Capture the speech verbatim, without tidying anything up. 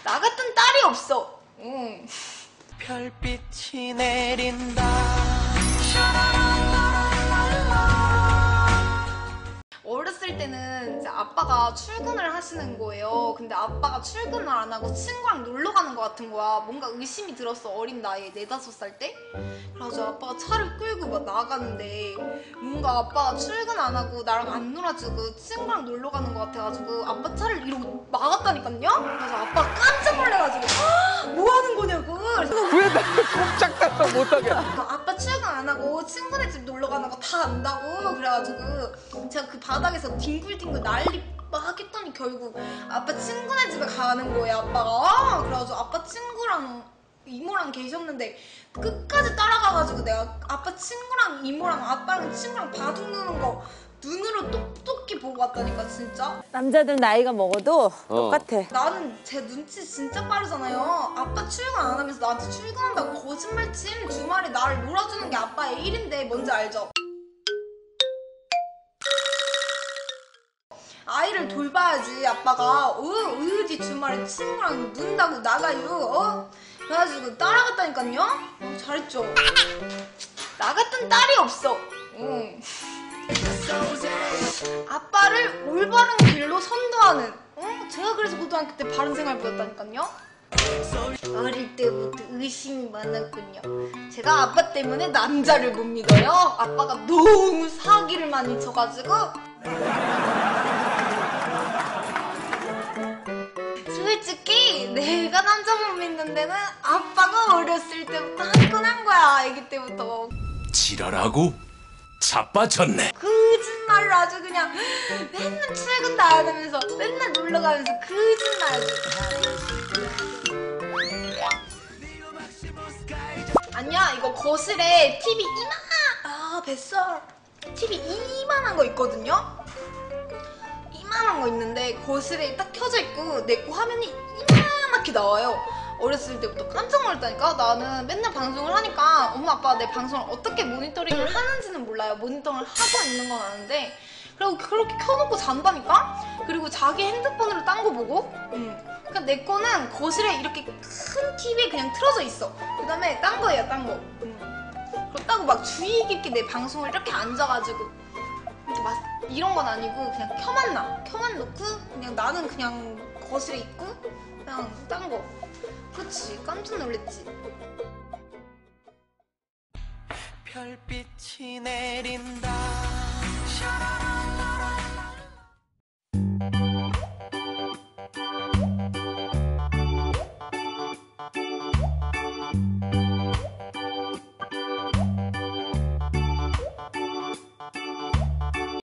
나 같은 딸이 없어. 응. 별빛이 내린다. 어렸을 때는 이제 아빠가 출근을 하시는 거예요. 근데 아빠가 출근을 안 하고 친구랑 놀러 가는 거 같은 거야. 뭔가 의심이 들었어, 어린 나이에 네다섯 살 때. 그래가지고 아빠가 차를 끌고 막 나가는데 뭔가 아빠가 출근 안 하고 나랑 안 놀아주고 친구랑 놀러 가는 거 같아가지고 아빠 차를 이러고 막았다니까요? 그래서 아빠가 깜짝 놀래가지고 뭐 하는 거냐고. 왜 나를 꼼짝달싹 못하게. 아빠 출근 안 하고 친구네 집 놀러 가는 거 다 안다고. 그래가지고 제가 그 바닥에서 뒹굴뒹굴 난리 막 했더니 결국 아빠 친구네 집에 가는 거예요, 아빠가. 그래가지고 아빠 친구랑 이모랑 계셨는데 끝까지 따라가가지고 내가 아빠 친구랑 이모랑 아빠랑 친구랑 바둑 두는 거 눈으로 똑똑히 보고 왔다니까, 진짜. 남자들 나이가 먹어도 어. 똑같아. 나는 제 눈치 진짜 빠르잖아요. 아빠 출근 안 하면서 나한테 출근한다고 거짓말침. 주말에 나를 놀아주는 게 아빠의 일인데 뭔지 알죠? 아이를 돌봐야지 아빠가. 어? 어디 주말에 친구랑 논다고 나가요? 어? 그래가지고 따라갔다니까요? 어, 잘했죠? 나 같은 딸이 없어. 응. 아빠를 올바른 길로 선도하는. 어? 제가 그래서 고등학교 때 바른 생활 배웠다니까요? 어릴 때부터 의심이 많았군요. 제가 아빠 때문에 남자를 못 믿어요. 아빠가 너무 사기를 많이 쳐가지고. 솔직히 내가 남자 못 믿는 데는 아빠가 어렸을 때부터 한 건 한 거야. 아기 때부터. 지랄하고 자빠졌네. 거짓말을 아주 그냥 맨날 출근도 안 하면서 맨날 놀러 가면서 거짓말. 아니야, 이거 거실에 티비 이만 아 뱃살 티비 이만한 거 있거든요. 이만한 거 있는데 거실에 딱 켜져 있고 내 거 화면이 이만하게 나와요. 어렸을 때부터 깜짝 놀랐다니까. 나는 맨날 방송을 하니까 엄마 아빠가 내 방송을 어떻게 모니터링을 하는지는 몰라요. 모니터링을 하고 있는 건 아는데 그리고 그렇게 켜놓고 잔다니까? 그리고 자기 핸드폰으로 딴 거 보고. 응. 그러니까 내 거는 거실에 이렇게 큰 티비에 그냥 틀어져 있어. 그 다음에 딴 거예요, 딴 거. 응. 그렇다고 막 주의 깊게 내 방송을 이렇게 앉아가지고 이렇게 막 이런 건 아니고 그냥 켜만 놔. 켜만 놓고 그냥 나는 그냥 거실에 있고 그냥 딴 거. 그치, 깜짝 놀랬지. 별빛이 내린다.